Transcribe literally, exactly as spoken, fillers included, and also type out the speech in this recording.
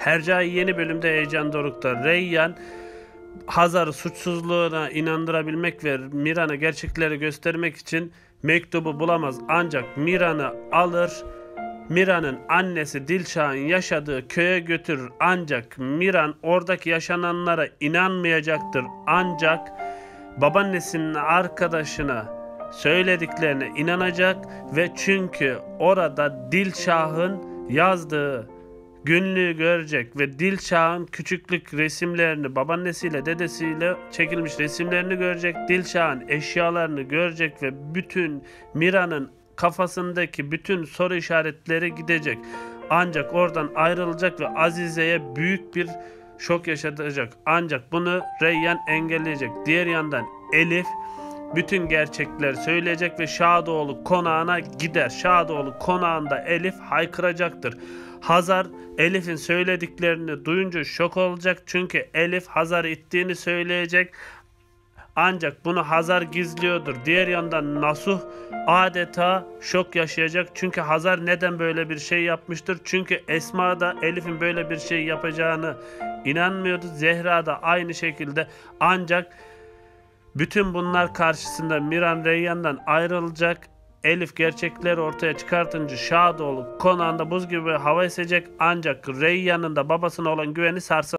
Hercai yeni bölümde heyecan dorukta. Reyyan Hazar'ı suçsuzluğuna inandırabilmek ve Miran'a gerçekleri göstermek için mektubu bulamaz. Ancak Miran'ı alır, Mira'nın annesi Dilşah'ın yaşadığı köye götürür. Ancak Miran oradaki yaşananlara inanmayacaktır. Ancak babaannesinin arkadaşına söylediklerine inanacak ve çünkü orada Dilşah'ın yazdığı günlüğü görecek ve Dilşah'ın küçüklük resimlerini, babaannesiyle dedesiyle çekilmiş resimlerini görecek. Dilşah'ın eşyalarını görecek ve bütün Mira'nın kafasındaki bütün soru işaretleri gidecek. Ancak oradan ayrılacak ve Azize'ye büyük bir şok yaşatacak. Ancak bunu Reyyan engelleyecek. Diğer yandan Elif bütün gerçekleri söyleyecek ve Şadoğlu konağına gider. Şadoğlu konağında Elif haykıracaktır. Hazar Elif'in söylediklerini duyunca şok olacak. Çünkü Elif Hazar'ı ittiğini söyleyecek. Ancak bunu Hazar gizliyordur. Diğer yandan Nasuh adeta şok yaşayacak. Çünkü Hazar neden böyle bir şey yapmıştır? Çünkü Esma da Elif'in böyle bir şey yapacağını inanmıyordu. Zehra da aynı şekilde. Ancak bütün bunlar karşısında Miran Reyyan'dan ayrılacak. Elif gerçekleri ortaya çıkartınca Şadoğlu konağında buz gibi hava esecek. Ancak Reyyan'ın da babasına olan güveni sarsılacak.